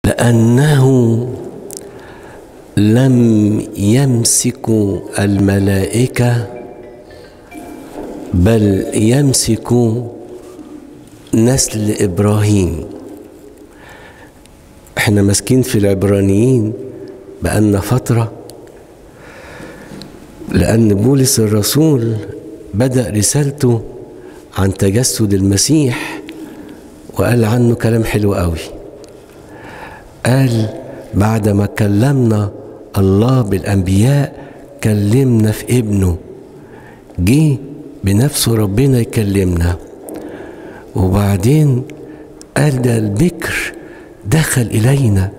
لأنه لم يمسك الملائكة بل يمسك نسل إبراهيم. احنا ماسكين في العبرانيين بقالنا فترة، لأن بولس الرسول بدأ رسالته عن تجسد المسيح وقال عنه كلام حلو قوي. قال بعدما كلمنا الله بالأنبياء كلمنا في ابنه، جه بنفسه ربنا يكلمنا. وبعدين قال ده البكر دخل إلينا،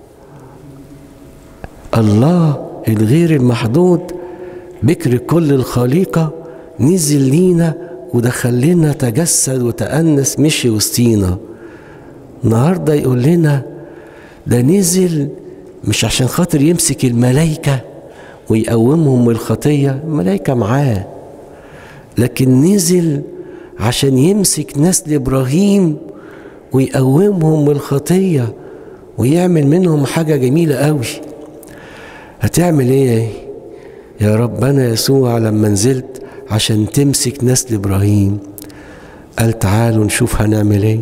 الله الغير المحدود بكر كل الخليقة نزل لينا ودخل لنا، تجسد وتأنس، مشي وسطينا. النهارده يقول لنا ده نزل مش عشان خاطر يمسك الملائكة ويقومهم من الخطية، الملائكة معاه، لكن نزل عشان يمسك نسل إبراهيم ويقومهم من الخطية ويعمل منهم حاجة جميلة قوي. هتعمل ايه يا ربنا يسوع لما نزلت عشان تمسك نسل إبراهيم؟ قال تعالوا نشوف هنعمل ايه.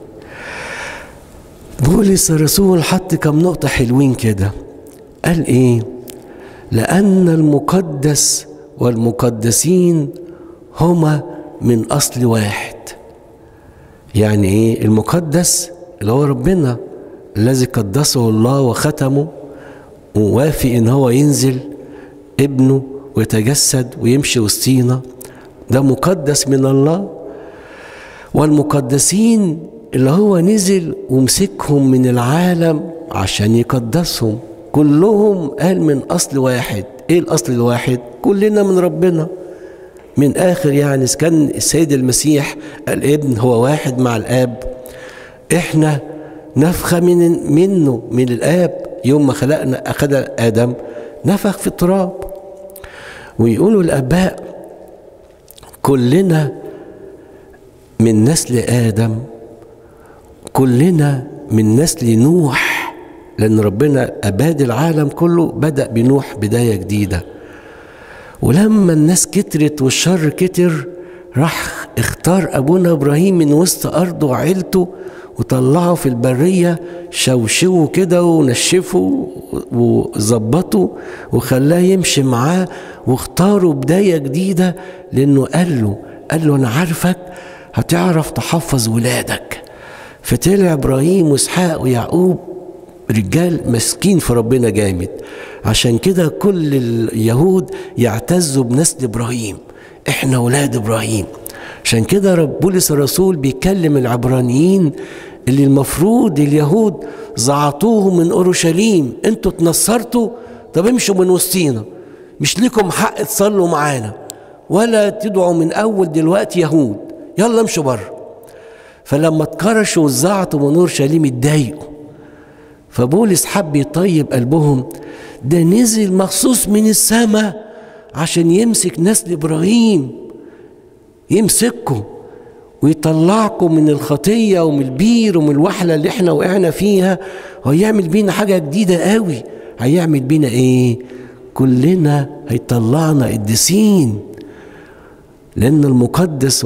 بولس الرسول حط كم نقطة حلوين كده. قال ايه؟ لأن المقدس والمقدسين هما من أصل واحد. يعني ايه المقدس؟ اللي هو ربنا الذي قدسه الله وختمه ووافق ان هو ينزل ابنه ويتجسد ويمشي وسطينا، ده مقدس من الله. والمقدسين اللي هو نزل ومسكهم من العالم عشان يقدسهم، كلهم قال من أصل واحد. ايه الأصل الواحد؟ كلنا من ربنا من آخر. يعني كان السيد المسيح الابن هو واحد مع الآب، احنا نفخة منه من الآب. يوم ما خلقنا أخذ آدم نفخ في التراب. ويقولوا الآباء كلنا من نسل آدم، كلنا من نسل نوح، لأن ربنا أباد العالم كله، بدأ بنوح بداية جديدة. ولما الناس كترت والشر كتر، راح اختار أبونا إبراهيم من وسط أرضه وعيلته وطلعه في البرية، شوشوه كده ونشفه وظبطه وخلاه يمشي معاه، واختاروا بداية جديدة. لأنه قال له أنا عارفك هتعرف تحفظ ولادك. فطلع إبراهيم وإسحاق ويعقوب رجال مسكين في ربنا جامد. عشان كده كل اليهود يعتزوا بنسل إبراهيم، احنا ولاد إبراهيم. عشان كده بولس الرسول بيكلم العبرانيين اللي المفروض اليهود زعطوهم من أورشليم، انتوا اتنصرتوا، طب امشوا من وسطينا، مش لكم حق تصلوا معانا ولا تدعوا من أول دلوقتي يهود، يلا امشوا بره. فلما اتكرشوا وزعطوا من أورشليم اتضايقوا. فبولس حب يطيب قلبهم، ده نزل مخصوص من السماء عشان يمسك نسل إبراهيم، يمسككم ويطلعكم من الخطية ومن البير ومن الوحلة اللي احنا وقعنا فيها، وهيعمل بينا حاجة جديدة قوي. هيعمل بينا ايه؟ كلنا هيطلعنا قديسين، لأن المقدس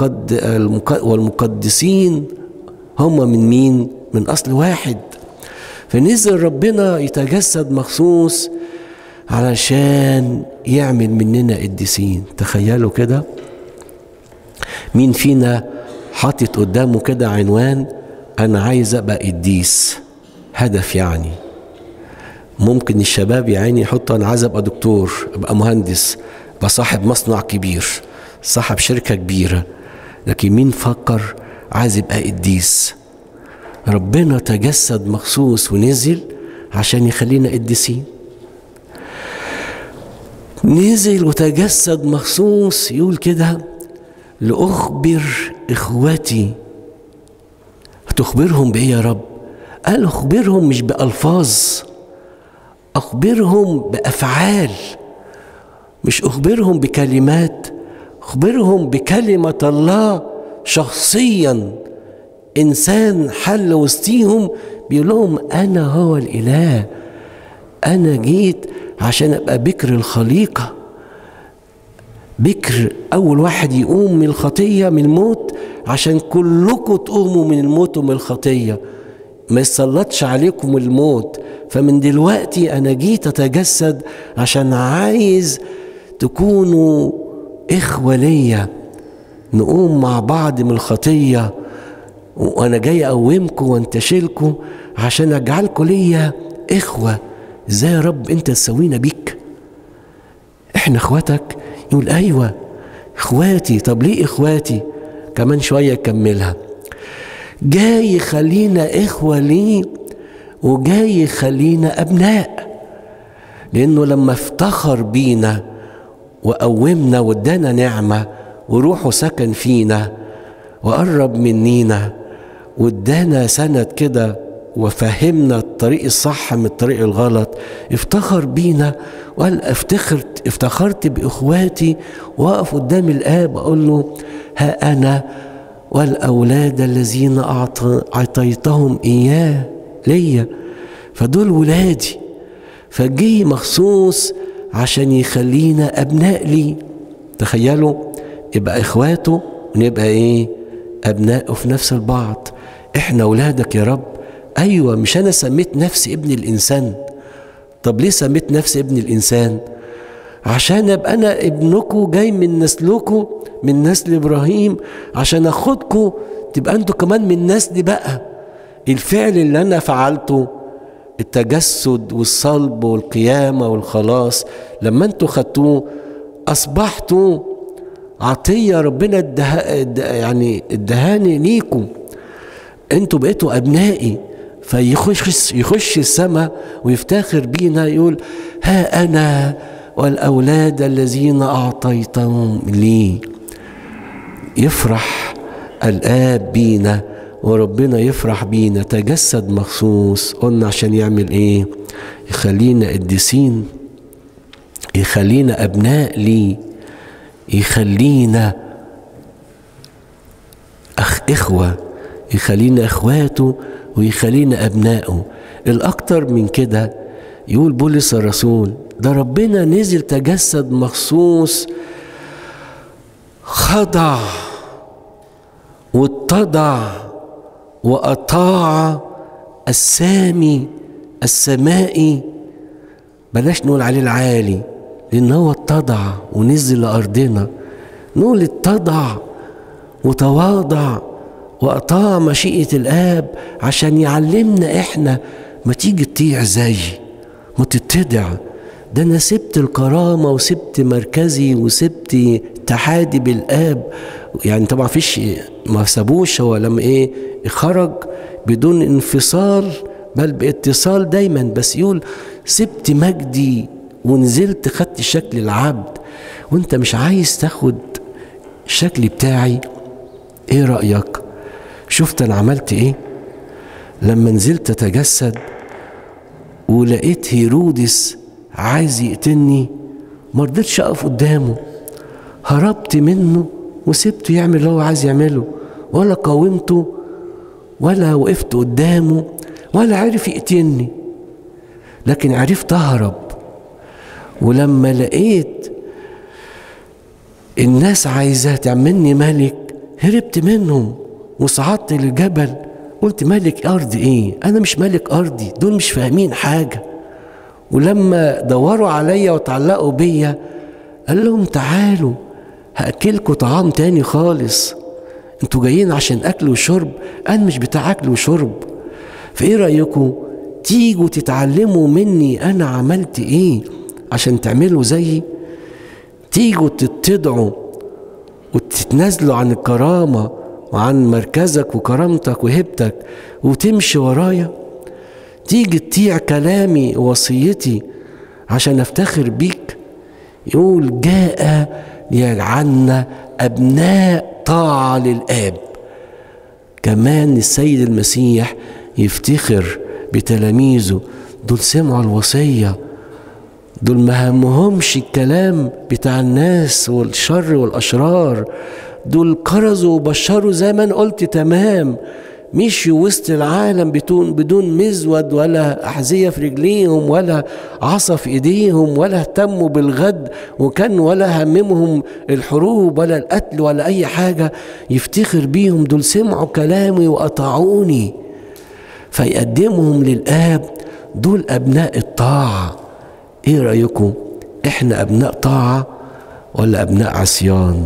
والمقدسين هم من مين؟ من أصل واحد. فنزل ربنا يتجسد مخصوص علشان يعمل مننا قديسين. تخيلوا كده، مين فينا حاطط قدامه كده عنوان أنا عايز أبقى قديس؟ هدف يعني. ممكن الشباب يعني يحطوا أنا عايز أبقى دكتور، أبقى مهندس، أبقى صاحب مصنع كبير، صاحب شركة كبيرة. لكن مين فكر عايز يبقى قديس؟ ربنا تجسد مخصوص ونزل عشان يخلينا قديسين. نزل وتجسد مخصوص، يقول كده لأخبر إخواتي. هتخبرهم بإيه يا رب؟ قال أخبرهم مش بألفاظ، أخبرهم بأفعال، مش أخبرهم بكلمات، أخبرهم بكلمة الله شخصيا. إنسان حل وسطيهم بيقول لهم أنا هو الإله، أنا جيت عشان أبقى بكر الخليقة، بكر أول واحد يقوم من الخطية من الموت عشان كلكم تقوموا من الموت ومن الخطية، ما يسلطش عليكم الموت. فمن دلوقتي أنا جيت أتجسد عشان عايز تكونوا إخوة ليا، نقوم مع بعض من الخطية، وأنا جاي أقومكم وانتشلكم عشان أجعلكم ليا إخوة. إزاي يا رب أنت تسوينا بيك؟ إحنا إخواتك؟ يقول أيوة إخواتي. طب ليه إخواتي؟ كمان شوية يكملها، جاي يخلينا إخوة ليه وجاي يخلينا أبناء، لأنه لما افتخر بينا وقومنا وادانا نعمة وروحه سكن فينا وقرب منينا وادانا سند كده وفهمنا الطريق الصح من الطريق الغلط، افتخر بينا وقال افتخرت بإخواتي، وقف قدام الآب أقول له ها أنا والأولاد الذين أعطيتهم إياه ليا، فدول ولادي، فجي مخصوص عشان يخلينا أبناء لي. تخيلوا يبقى إخواته ونبقى إيه؟ أبناء في نفس البعض. إحنا أولادك يا رب. أيوة، مش أنا سميت نفسي ابن الإنسان. طب ليه سميت نفسي ابن الإنسان؟ عشان أبقى أنا ابنكم جاي من نسلكم، من نسل إبراهيم، عشان أخدكم تبقى أنتوا كمان من نسلي بقى. الفعل اللي أنا فعلته، التجسد والصلب والقيامة والخلاص، لما أنتوا خدتوه أصبحتوا عطية ربنا ادهاني ليكم، أنتوا بقيتوا أبنائي. فيخش السماء ويفتخر بينا، يقول ها أنا والأولاد الذين أعطيتهم لي. يفرح الآب بينا وربنا يفرح بينا. تجسد مخصوص، قلنا عشان يعمل إيه؟ يخلينا قديسين، يخلينا أبناء لي، يخلينا إخوة، يخلينا إخواته ويخلينا أبنائه. الأكتر من كده يقول بولس الرسول، ده ربنا نزل تجسد مخصوص، خضع واتضع وأطاع السامي السمائي، بلاش نقول عليه العالي، لأن هو اتضع ونزل لأرضنا. نقول اتضع وتواضع وأطاع مشيئة الآب عشان يعلمنا إحنا ما تيجي تطيع زي ما تتضع. ده أنا سبت الكرامة وسبت مركزي وسبت اتحادي بالآب. يعني طبعا فيش، ما سابوش، هو لما خرج بدون انفصال بل باتصال دايما، بس يقول سبت مجدي ونزلت خدت شكل العبد. وانت مش عايز تاخد الشكل بتاعي؟ ايه رأيك؟ شفت انا عملت ايه لما نزلت اتجسد ولقيت هيرودس عايز يقتلني؟ ما رضيتش اقف قدامه، هربت منه وسبته يعمل اللي هو عايز يعمله، ولا قاومته ولا وقفت قدامه ولا عرف يقتلني، لكن عرفت اهرب. ولما لقيت الناس عايزة تعملني ملك هربت منهم وصعدت للجبل، قلت ملك أرض إيه؟ أنا مش ملك أرضي، دول مش فاهمين حاجة. ولما دوروا عليا وتعلقوا بيا قال لهم تعالوا هأكلكوا طعام تاني خالص، انتوا جايين عشان أكل وشرب، أنا مش بتاع أكل وشرب. فإيه رأيكم تيجوا تتعلموا مني أنا عملت إيه عشان تعملوا زيي؟ تيجوا تتضعوا وتتنازلوا عن الكرامة وعن مركزك وكرامتك وهبتك وتمشي ورايا؟ تيجي تطيع كلامي ووصيتي عشان افتخر بيك؟ يقول جاء ليجعلنا أبناء طاعة للآب. كمان السيد المسيح يفتخر بتلاميذه، دول سمعوا الوصية، دول ما همهمش الكلام بتاع الناس والشر والأشرار، دول كرزوا وبشروا زي ما أنا قلت تمام، مشوا وسط العالم بدون مزود ولا أحذية في رجليهم ولا عصا في إيديهم، ولا اهتموا بالغد، وكان ولا هممهم الحروب ولا القتل ولا أي حاجة يفتخر بيهم. دول سمعوا كلامي وأطاعوني فيقدمهم للآب. دول أبناء الطاعة. إيه رأيكم؟ إحنا أبناء طاعة ولا أبناء عصيان؟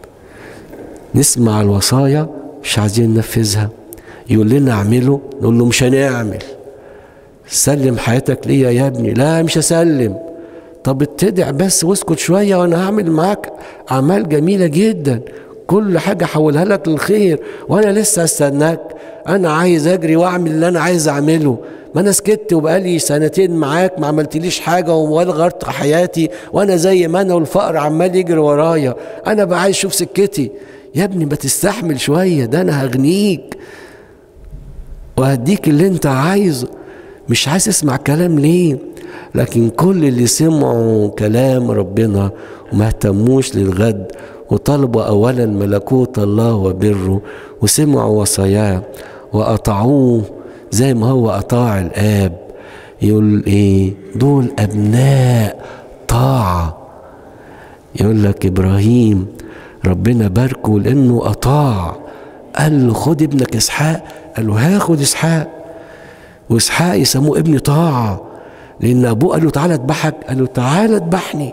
نسمع الوصايا مش عايزين ننفذها، يقول لنا اعمله نقول له مش هنعمل. سلم حياتك ليا يا ابني، لا مش هسلم. طب اتدع بس واسكت شويه وانا هعمل معاك اعمال جميله جدا، كل حاجه حولها لك للخير، وانا لسه استناك. انا عايز اجري واعمل اللي انا عايز اعمله. ما انا سكت وبقالي سنتين معاك ما عملتليش حاجه ولا غيرت حياتي، وانا زي ما انا والفقر عمال يجري ورايا. انا بقى عايز اشوف سكتي. يا ابني ما تستحمل شويه، ده انا هغنيك وهديك اللي انت عايزه. مش عايز اسمع كلام ليه؟ لكن كل اللي سمعوا كلام ربنا وما اهتموش للغد وطلبوا اولا ملكوت الله وبره وسمعوا وصاياه واطاعوه زي ما هو اطاع الاب، يقول ايه؟ دول ابناء طاعه. يقول لك ابراهيم ربنا باركه لانه اطاع، قال له خد ابنك اسحاق، قال له هاخد اسحاق. واسحاق يسموه ابن طاعه لان ابوه قال له تعالى اذبحك، قال له تعالى اذبحني.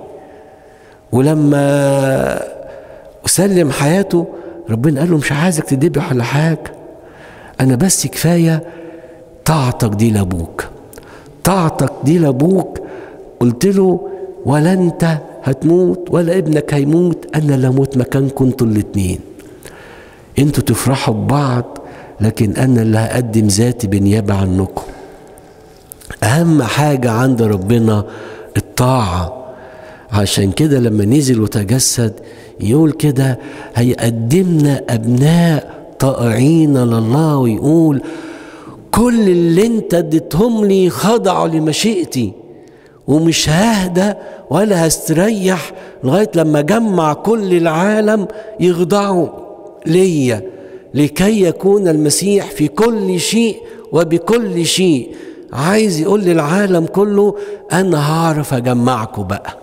ولما سلم حياته ربنا قال له مش عايزك تذبح ولا حاجه، انا بس كفايه طاعتك دي لابوك، طاعتك دي لابوك. قلت له ولا انت هتموت ولا ابنك هيموت، انا اللي اموت مكانكم انتوا الاتنين. انتوا تفرحوا ببعض لكن انا اللي هقدم ذاتي بالنيابه عنكم. اهم حاجه عند ربنا الطاعه. عشان كده لما نزل وتجسد يقول كده هيقدمنا ابناء طائعين لله، ويقول كل اللي انت اديتهم لي خضعوا لمشيئتي، ومش ههدى ولا هستريح لغايه لما جمع كل العالم يخضعوا ليا، لكي يكون المسيح في كل شيء وبكل شيء. عايز يقول للعالم كله انا هعرف اجمعكم بقى،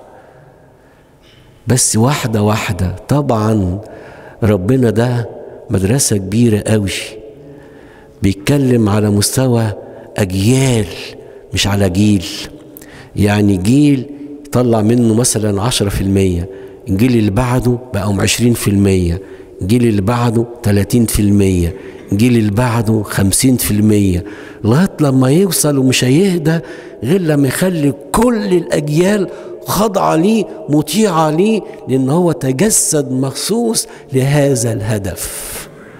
بس واحده واحده. طبعا ربنا ده مدرسه كبيره قوي، بيتكلم على مستوى اجيال مش على جيل. يعني جيل يطلع منه مثلا 10%، الجيل اللي بعده بقوا 20%، الجيل اللي بعده 30%، الجيل اللي بعده 50%، لغايه لما يوصل ومش هيهدى غير لما يخلي كل الاجيال خاضعه ليه مطيعه ليه، لان هو تجسد مخصوص لهذا الهدف.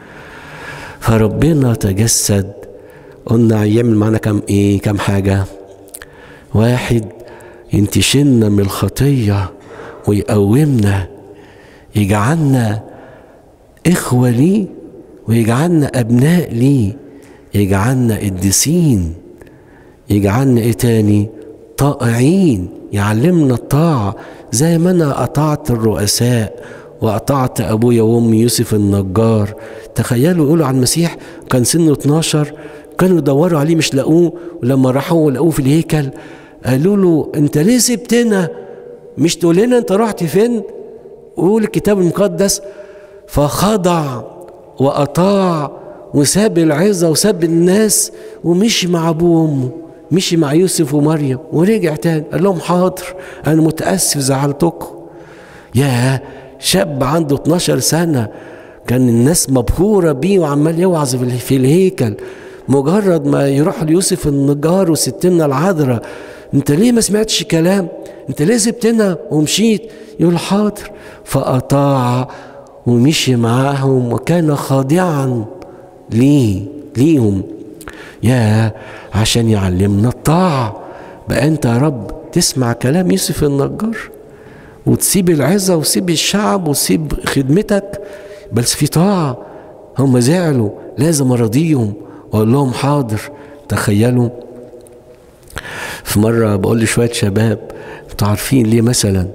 فربنا تجسد، قلنا يعمل معنا كم حاجه. واحد، ينتشلنا من الخطيه ويقومنا، يجعلنا إخوة ليه ويجعلنا أبناء ليه، يجعلنا قديسين، يجعلنا إيه تاني؟ طائعين، يعلمنا الطاعة زي ما أنا أطعت الرؤساء وأطعت أبويا وأمي يوسف النجار. تخيلوا يقولوا عن المسيح كان سنه 12، كانوا يدوروا عليه مش لاقوه، ولما راحوا لقوه في الهيكل قالوا له أنت ليه سبتنا؟ مش تقول لنا أنت رحت فين؟ وقول الكتاب المقدس فخضع وأطاع وساب العظة وساب الناس ومشي مع أبوه وأمه، مشي مع يوسف ومريم ورجع تاني قال لهم حاضر أنا متأسف زعلتكم. يا شاب عنده 12 سنة كان الناس مبهورة بيه وعمال يوعظ في الهيكل، مجرد ما يروح ليوسف النجار وستنا العذراء انت ليه ما سمعتش كلام؟ انت ليه سبتنا ومشيت؟ يقول حاضر، فأطاع ومشي معاهم وكان خاضعا ليهم. يا عشان يعلمنا الطاعة. بقى انت يا رب تسمع كلام يوسف النجار وتسيب العزة وتسيب الشعب وتسيب خدمتك، بس في طاعة. هم زعلوا لازم ارضيهم واقول لهم حاضر. تخيلوا في مرة بقول لشوية شباب انتوا عارفين ليه مثلا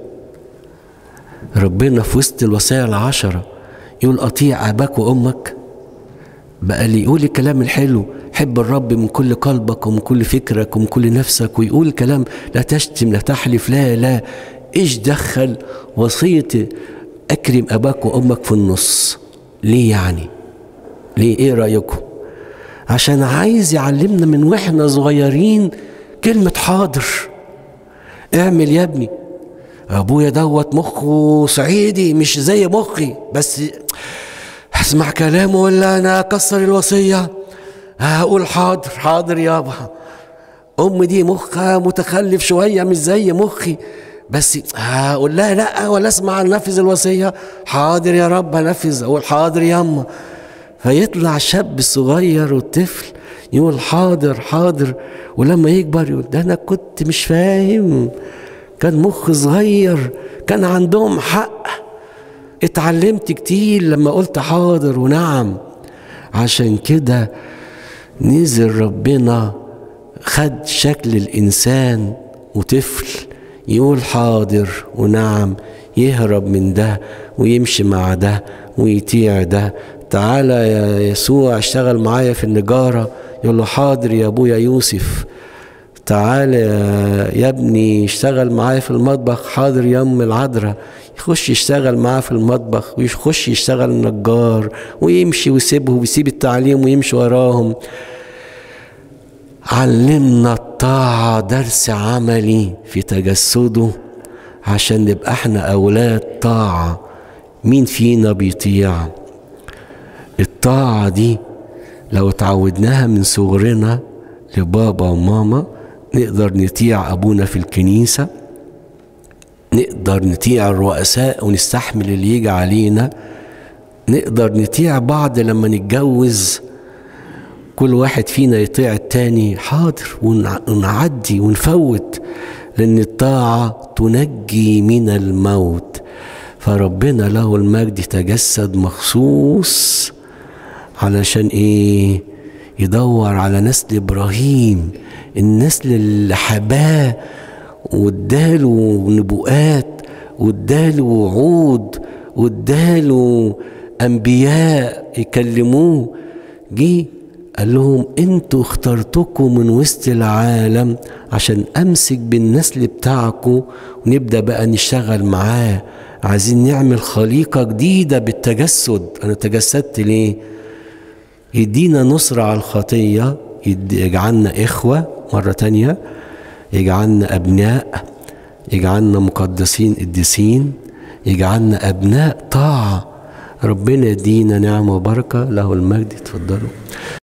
ربنا في وسط الوصايا 10 يقول أطيع أباك وأمك؟ بقى اللي يقول الكلام الحلو، حب الرب من كل قلبك ومن كل فكرك ومن كل نفسك، ويقول كلام لا تشتم لا تحلف لا لا، ايش دخل وصية اكرم اباك وامك في النص؟ ليه يعني؟ ليه؟ ايه رأيكم؟ عشان عايز يعلمنا من واحنا صغيرين كلمة حاضر. اعمل يا ابني، ابويا دوت مخه صعيدي مش زي مخي، بس هسمع كلامه ولا انا اكسر الوصية؟ هقول حاضر حاضر يابا. امي دي مخها متخلف شوية مش زي مخي، بس هقول لها لا ولا اسمع نفذ الوصية؟ حاضر يا رب هنفذ، اقول حاضر ياما. فيطلع شاب صغير والطفل يقول حاضر حاضر، ولما يكبر يقول ده انا كنت مش فاهم، كان مخ صغير، كان عندهم حق، اتعلمت كتير لما قلت حاضر ونعم. عشان كده نزل ربنا خد شكل الإنسان وطفل يقول حاضر ونعم، يهرب من ده ويمشي مع ده ويطيع ده. تعالى يا يسوع اشتغل معايا في النجارة، يقول له حاضر يا ابويا يوسف. تعالى يا ابني اشتغل معايا في المطبخ، حاضر يا ام العذراء. يخش يشتغل معاه في المطبخ ويخش يشتغل نجار ويمشي ويسيبه ويسيب التعليم ويمشي وراهم. علمنا الطاعة درس عملي في تجسده عشان نبقى احنا اولاد طاعة. مين فينا بيطيع؟ الطاعة دي لو تعودناها من صغرنا لبابا وماما، نقدر نطيع أبونا في الكنيسة، نقدر نطيع الرؤساء ونستحمل اللي يجي علينا، نقدر نطيع بعض لما نتجوز، كل واحد فينا يطيع التاني حاضر ونعدي ونفوت، لأن الطاعة تنجي من الموت. فربنا له المجد تجسد مخصوص علشان ايه؟ يدور على نسل ابراهيم، النسل اللي حباه واداله نبوءات واداله وعود واداله انبياء يكلموه. جه قال لهم انتوا اخترتكم من وسط العالم عشان امسك بالنسل بتاعكم ونبدا بقى نشتغل معاه. عايزين نعمل خليقة جديدة بالتجسد. انا تجسدت ليه؟ يدينا نصرة على الخطية، يجعلنا إخوة مرة تانية، يجعلنا أبناء، يجعلنا مقدسين قديسين، يجعلنا أبناء طاعة. ربنا يدينا نعمة وبركة، له المجد. اتفضلوا.